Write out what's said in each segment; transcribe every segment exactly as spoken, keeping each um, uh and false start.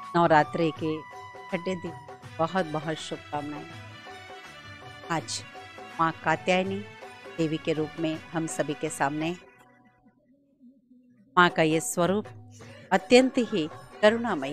नवरात्रि के छठे दिन बहुत बहुत शुभकामनाएं। आज माँ कात्यायनी देवी के रूप में हम सभी के सामने माँ का ये स्वरूप अत्यंत ही करुणामयी।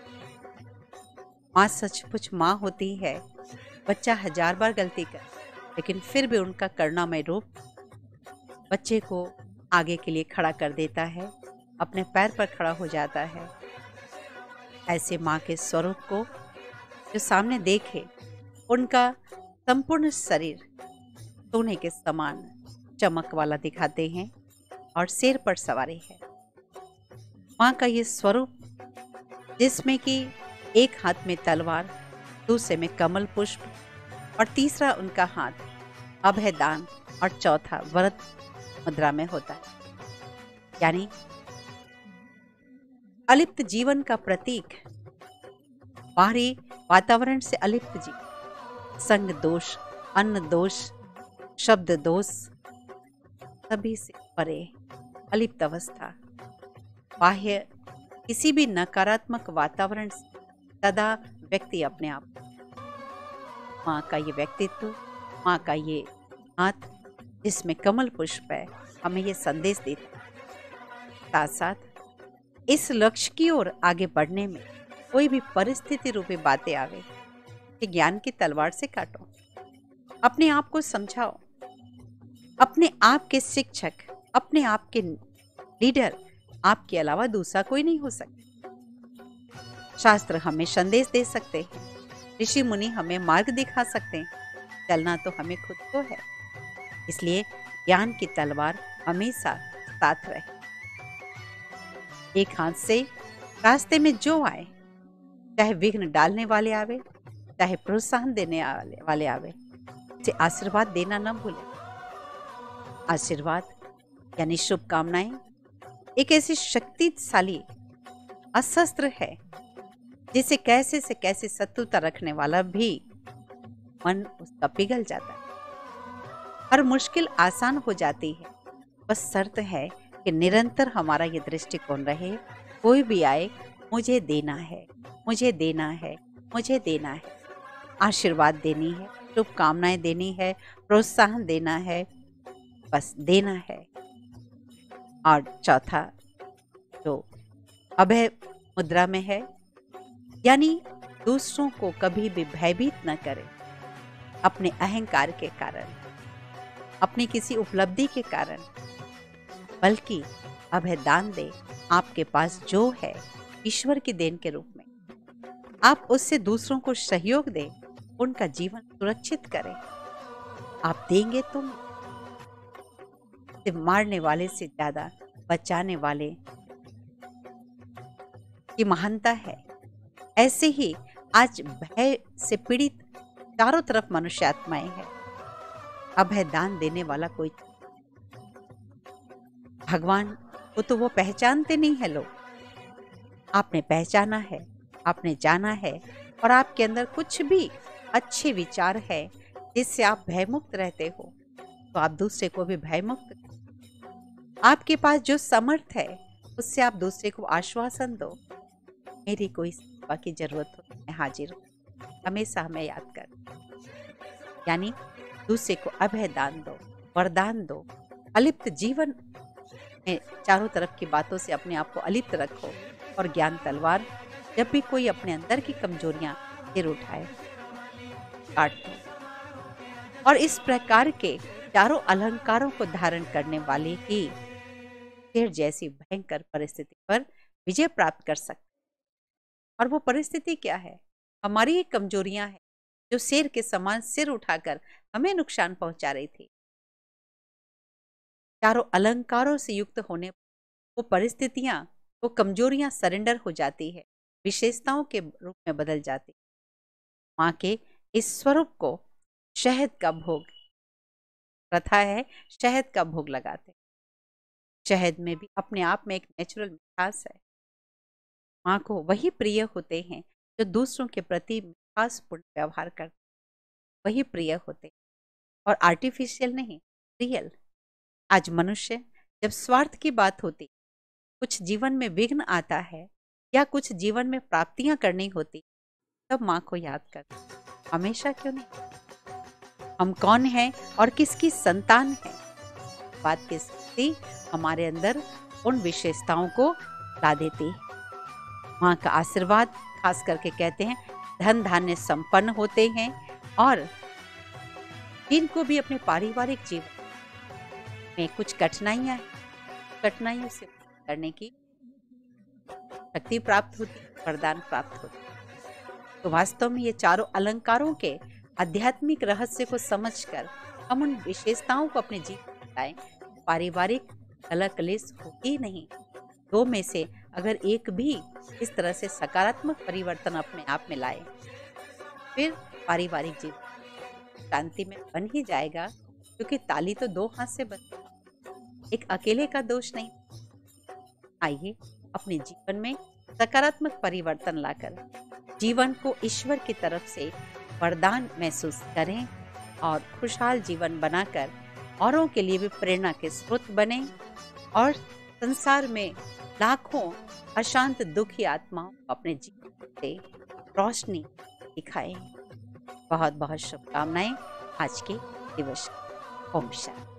माँ सचमुच माँ होती है। बच्चा हजार बार गलती कर लेकिन फिर भी उनका करुणामय रूप बच्चे को आगे के लिए खड़ा कर देता है, अपने पैर पर खड़ा हो जाता है। ऐसे माँ के स्वरूप को जो सामने देखे, उनका संपूर्ण शरीर सोने के समान चमक वाला दिखाते हैं और सिर पर सवारी है। माँ का ये स्वरूप जिसमें कि एक हाथ में तलवार, दूसरे में कमल पुष्प और तीसरा उनका हाथ अभयदान और चौथा वरद मुद्रा में होता है, यानी अलिप्त जीवन का प्रतीक। बाहरी वातावरण से अलिप्त जीवन, संग दोष, अन्न दोष, शब्द दोष, सभी से परे अलिप्त अवस्था। बाह्य किसी भी नकारात्मक वातावरण से सदा व्यक्ति अपने आप। माँ का ये व्यक्तित्व, माँ का ये हाथ जिसमें कमल पुष्प है, हमें ये संदेश देता है। साथ साथ इस लक्ष्य की ओर आगे बढ़ने में कोई भी परिस्थिति रूपी बातें आवे कि ज्ञान की तलवार से काटो, अपने आप को समझाओ। अपने आप के शिक्षक, अपने आप के लीडर आपके अलावा दूसरा कोई नहीं हो सकता। शास्त्र हमें संदेश दे सकते हैं, ऋषि मुनि हमें मार्ग दिखा सकते हैं, चलना तो हमें खुद को है। इसलिए ज्ञान की तलवार हमेशा साथ रहे। एक हाथ से रास्ते में जो आए, चाहे विघ्न डालने वाले आवे, चाहे प्रोत्साहन देने वाले वाले आवे, उसे आशीर्वाद देना न भूले। आशीर्वाद यानी शुभकामनाएं एक ऐसी शक्तिशाली अस्त्र है जिसे कैसे से कैसे शत्रुता रखने वाला भी मन उसका पिघल जाता है। हर मुश्किल आसान हो जाती है, बस शर्त है कि निरंतर हमारा ये दृष्टिकोण रहे, कोई भी आए मुझे देना है, मुझे देना है, मुझे देना है। आशीर्वाद देनी है, शुभकामनाएं देनी है, प्रोत्साहन देना है, बस देना है। और चौथा जो अभय मुद्रा में है, यानी दूसरों को कभी भी भयभीत न करें अपने अहंकार के कारण, अपनी किसी उपलब्धि के कारण, बल्कि अभय दान दे। आपके पास जो है ईश्वर की देन के रूप में, आप उससे दूसरों को सहयोग दें, उनका जीवन सुरक्षित करें। आप देंगे तो मारने वाले से ज्यादा बचाने वाले की महानता है। ऐसे ही आज भय से पीड़ित चारों तरफ मनुष्य आत्माएं हैं। अभय दान देने वाला कोई भगवान को तो वो पहचानते नहीं है लोग। आपने पहचाना है, आपने जाना है, और आपके अंदर कुछ भी अच्छे विचार है जिससे आप भयमुक्त रहते हो, तो आप दूसरे को भी भयमुक्त। आपके पास जो समर्थ है उससे आप दूसरे को आश्वासन दो, मेरी कोई सेवा की जरूरत हो मैं हाजिर हूँ। हमेशा हमें याद कर, यानी दूसरे को अभय दान दो, वरदान दो। अलिप्त जीवन में चारों तरफ की बातों से अपने आप को अलिप्त रखो, और ज्ञान तलवार जब भी कोई अपने अंदर की कमजोरियां सिर उठाए, काट दो। और इस प्रकार के चारों अलंकारों को धारण करने वाले ही शेर जैसी भयंकर परिस्थिति पर विजय प्राप्त कर सकते। और वो परिस्थिति क्या है? हमारी ही कमजोरियां हैं जो शेर के समान सिर उठाकर हमें नुकसान पहुंचा रही थी। चारों अलंकारों से युक्त होने वो परिस्थितियां, वो कमजोरियां सरेंडर हो जाती है, विशेषताओं के रूप में बदल जाती है। माँ के इस स्वरूप को शहद का भोग, प्रथा है शहद का भोग लगाते। शहद में भी अपने आप में एक नेचुरल मिठास है। माँ को वही प्रिय होते हैं जो दूसरों के प्रति मिठासपूर्ण व्यवहार करते, वही प्रिय होते, और आर्टिफिशियल नहीं, रियल। आज मनुष्य जब स्वार्थ की बात होती, कुछ जीवन में विघ्न आता है, या कुछ जीवन में प्राप्तियां करनी होती तब माँ को याद करते, हमेशा क्यों नहीं। हम कौन हैं और किसकी संतान हैं, बात की स्मृति हमारे अंदर उन विशेषताओं को ला देती है। माँ का आशीर्वाद खास करके कहते हैं धन धान्य संपन्न होते हैं और जिनको भी अपने पारिवारिक जीवन में कुछ कठिनाइयां हैं, कठिनाइयों से करने की शक्ति प्राप्त होती, वरदान प्राप्त होती। तो वास्तव में ये चारों अलंकारों के आध्यात्मिक रहस्य को समझकर हम उन विशेषताओं को अपने जीवन में लाएं। पारिवारिक कलह कलेश हो ही नहीं, दो में से अगर एक भी इस तरह से सकारात्मक परिवर्तन अपने आप में लाए, फिर पारिवारिक जीवन शांति में बन ही जाएगा, क्योंकि ताली तो दो हाथ से बनती है, एक अकेले का दोष नहीं। आइए अपने जीवन में सकारात्मक परिवर्तन लाकर जीवन को ईश्वर की तरफ से वरदान महसूस करें और खुशहाल जीवन बनाकर औरों के लिए भी प्रेरणा के स्रोत बने और संसार में लाखों अशांत दुखी आत्माओं को अपने जीवन से रोशनी दिखाएं। बहुत बहुत शुभकामनाएं आज के दिवस। ओम शांति।